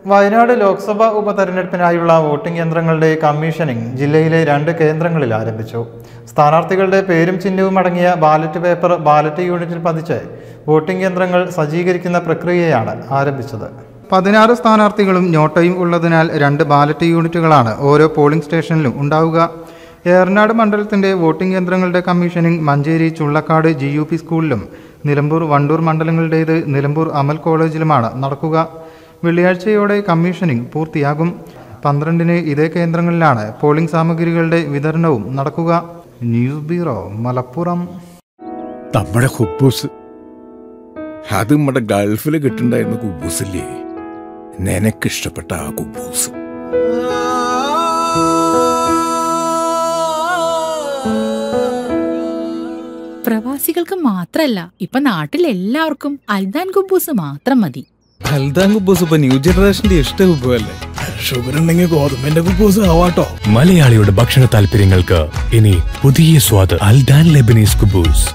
വയനാട് ലോക്സഭാ ഉപതെരഞ്ഞെടുപ്പിനായുള്ള വോട്ടിംഗ് യന്ത്രങ്ങളുടെ കമ്മീഷനിംഗ് ജില്ലയിലെ 2 കേന്ദ്രങ്ങളിൽ ആരംഭിച്ചു. സ്ഥാനാർത്ഥികളുടെ പേരും ചിഹ്നവും അടങ്ങിയ ബാലറ്റ് പേപ്പർ ബാലറ്റ് യൂണിറ്റിൽ പതിച്ച് വോട്ടിംഗ് യന്ത്രങ്ങൾ സജ്ജീകരിക്കുന്ന പ്രക്രിയയാണ് ആരംഭിച്ചത്. 16 സ്ഥാനാർത്ഥികളും നോട്ടയും ഉള്ളതിനാൽ 2 ബാലറ്റ് യൂണിറ്റുകളാണ് ഓരോ പോളിംഗ് സ്റ്റേഷനിലും ഉണ്ടാവുക. ഏറനാട് മണ്ഡലത്തിന്റെ വോട്ടിംഗ് യന്ത്രങ്ങളുടെ കമ്മീഷനിംഗ് മഞ്ചേരി ചുള്ളക്കാട് GUP സ്കൂളിലും നിലമ്പൂർ വണ്ടൂർ മണ്ഡലങ്ങളുടേത് നിലമ്പൂർ അമൽ കോളേജിലുമാണ് നടക്കുക. വെള്ളിയാഴ്ചയോടെ കമ്മീഷനിംഗ് പൂർത്തിയാകും. 12-ന് ഇതേ കേന്ദ്രങ്ങളിലാണ് പോളിംഗ് സാമഗ്രികളുടെ വിതരണവും നടക്കുക. News bureau, Malappuram. നമ്മുടെ കുബൂസ് അത് നമ്മുടെ ഗൾഫിൽ കിട്ടുണ്ടായിരുന്ന കുബൂസില്ലേ, നിനക്കിഷ്ടപ്പെട്ട ആ കുബൂസ്. പ്രവാസികൾക്ക് മാത്രല്ല, ഇപ്പൊ നാട്ടിലെല്ലാവർക്കും അൽദാൻ കുബൂസ് മാത്രം മതി. അൽദാൻ കുബൂസ് ഇപ്പൊ ന്യൂ ജനറേഷന്റെ ഇഷ്ട കുബുവല്ലേ. ഷുഗർ ഉണ്ടെങ്കിൽ ഗോതമ്പിന്റെ കുബൂസ് ആവാട്ടോ. മലയാളിയുടെ ഭക്ഷണ താല്പര്യങ്ങൾക്ക് ഇനി പുതിയ സ്വാദ്. അൽദാൻ ലെബനീസ് കുബൂസ്.